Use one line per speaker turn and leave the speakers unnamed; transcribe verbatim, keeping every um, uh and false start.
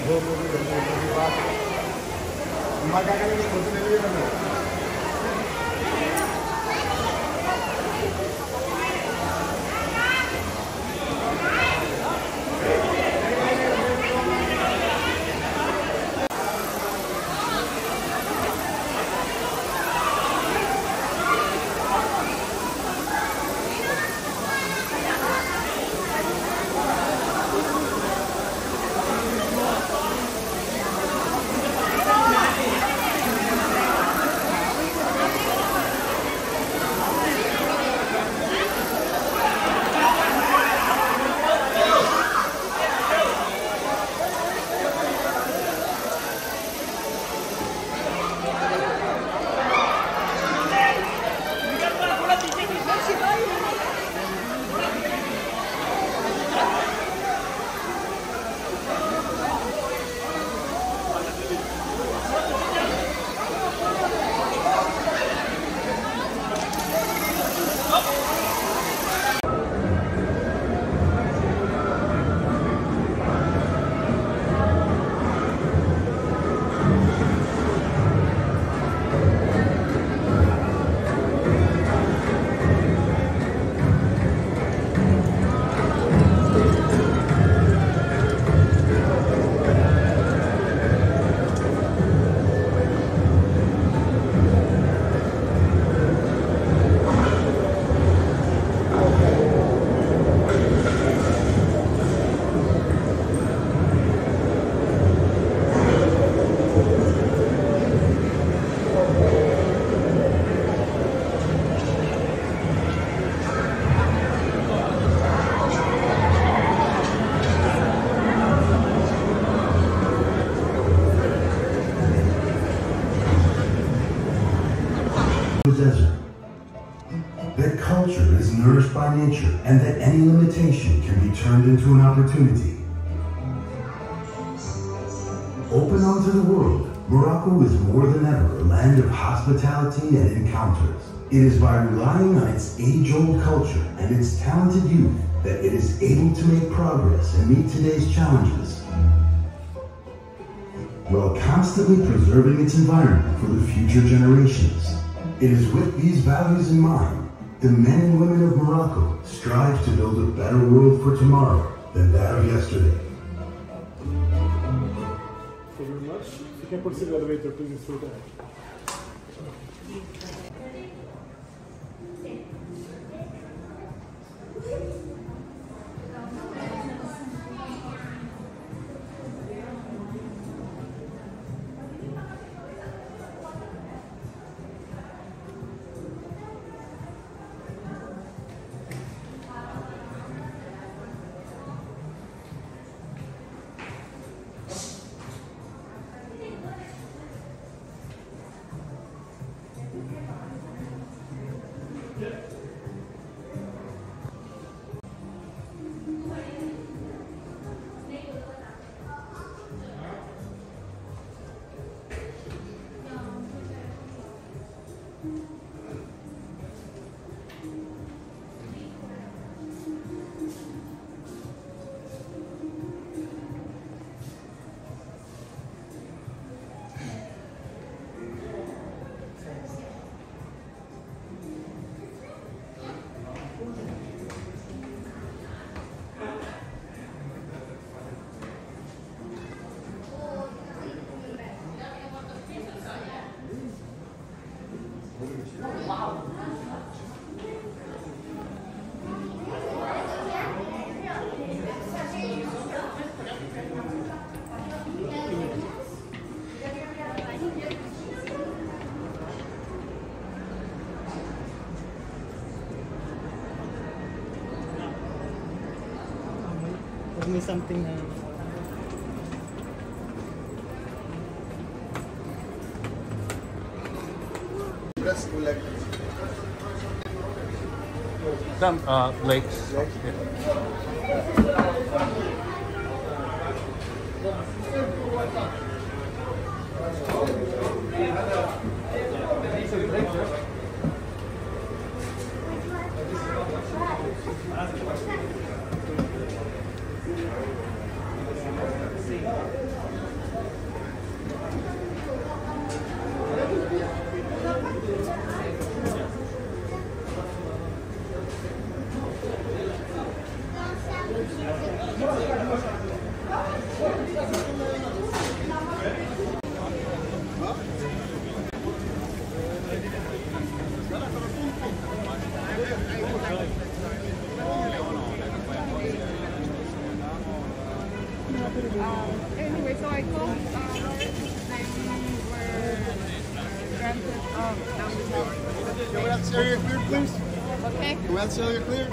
Desert. That culture is nourished by nature and that any limitation can be turned into an opportunity. Open onto the world, Morocco is more than ever a land of hospitality and encounters. It is by relying on its age-old culture and its talented youth that it is able to make progress and meet today's challenges, while constantly preserving its environment for the future generations. It is with these values in mind, the men and women of Morocco strive to build a better world for tomorrow than that of yesterday.
Thank you very much. You can proceed the elevator, please, through there. Give me something na
press collect
some uh lakes.
Can we have this area cleared, please?
Okay.
Can we have this area cleared?